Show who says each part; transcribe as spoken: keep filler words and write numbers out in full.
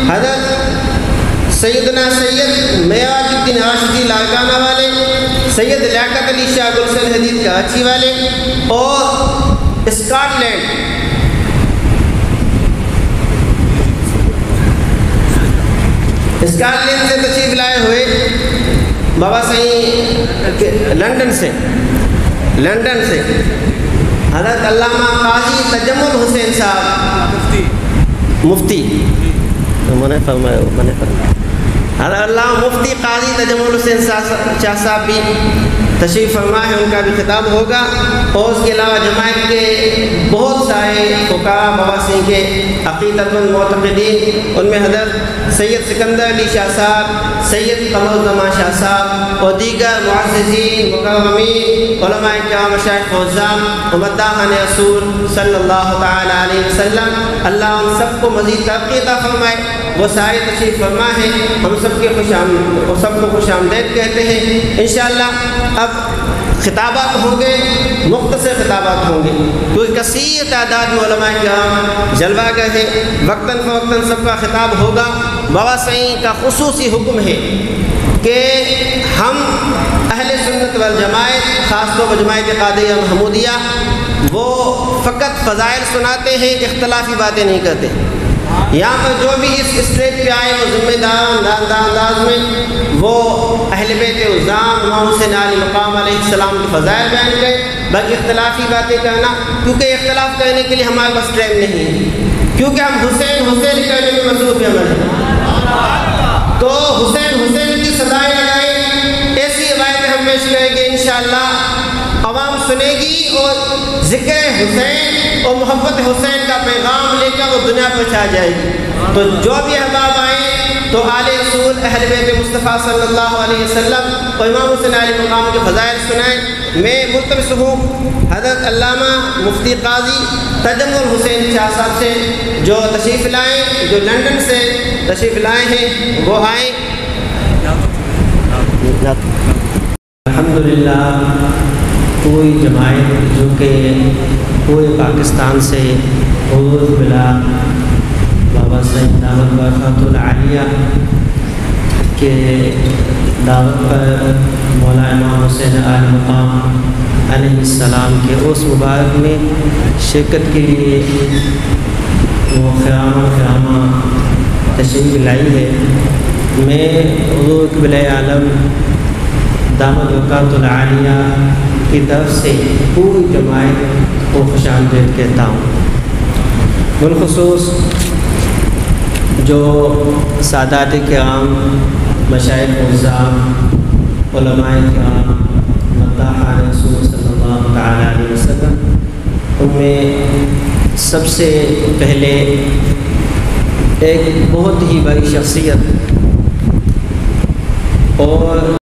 Speaker 1: حضرت سیدنا سید میاج الدین راشدی لاڑکانہ والے، سید لیاقت علی شاہ گلشن حدیث کراچی والے، اور اسکاٹ لینڈ اسکاٹ لینڈ سے تشریف لائے ہوئے بابا صحیح لنڈن سے لنڈن سے حضرت علامہ قاضی تجمل حسین صاحب مفتی مفتی میں نے فرمایا میں نے فرمایا حضرت علامہ مفتی قاضی تجمل حسین شاہ صاحب بھی تشریف فرما ہے، ان کا بھی خطاب ہوگا، اور اس کے علاوہ جماعت کے بہت سارے فقہاء بابا سنگھ کے عقیدت مند معتقدین، ان میں حضرت سید سکندر علی شاہ صاحب، سید قمر الزمان شاہ صاحب اور دیگر معززین مکرمین علماء کرام مشائخ فوزان و مداحان رسول صلی اللہ تعالی علیہ وسلم، اللہ ان سب کو مزید ترقی عطا فرمائے، وہ سارے تشریف فرما ہیں، ہم سب کے خوش آمد سب کو خوش آمدید کہتے ہیں انشاءاللہ۔ اب خطابات ہوں گے، مختصر خطابات ہوں گے، کیونکہ کثیر تعداد میں علماء کرام جلوہ گر ہیں، وقتاً فوقتاً سب کا خطاب ہوگا۔ بابا صحیح کا خصوصی حکم ہے کہ ہم اہل سنت والجماعت، خاص طور پر جماعت قادریہ وہ فقط فضائل سناتے ہیں، اختلافی باتیں نہیں کرتے۔ یہاں پر جو بھی اس اسٹیج پہ آئے وہ ذمہ دار انداز میں وہ اہل بیت اعظام امام حسین علی مقام علیہ السلام کے فضائل بیان کریں، باقی اختلافی باتیں کرنا، کیونکہ اختلاف کرنے کے لیے ہمارے پاس ٹائم نہیں ہے، کیونکہ ہم حسین حسین کرنے میں مصروف عمل ہیں، تو حسین حسین کی سزائیں لگائیں، ایسی روایتیں ہم پیش کریں گے انشاءاللہ، عوام سنے گی اور ذکر حسین اور محبت حسین کا پیغام لے کر وہ دنیا پہ چھا جائے گی۔ تو جو بھی احباب آئیں تو آل رسول اہل بیت مصطفیٰ صلی اللہ علیہ وسلم اور امام حسین علیہ مقام کے فضائل سنائیں۔ میں ملتمس ہوں حضرت علامہ مفتی قاضی تجمل حسین شاہ صاحب سے جو تشریف لائیں، جو لنڈن سے تشریف لائے ہیں، وہ آئیں۔ الحمدللہ کوئی جماعت جو کہ پورے پاکستان سے حضور بلا بابا صاحب دعوت برکات العالیہ کے دعوت پر مولا امام حسین علی مقام علیہ السلام کے اس مبارک میں شرکت کے لیے وہ خیامہ خیامہ تشریف لائی ہے۔ میں حضور قبلہ عالم دعوت برکات العالیہ کی طرف سے پوری جماعت کو خوش آمدید کہتا ہوں، بالخصوص جو سادات کرام، مشائخ اعظام، علماء کرام، مداحان رسول صلی اللہ تعالی علیہ وسلم، ان میں سب سے پہلے ایک بہت ہی بڑی شخصیت اور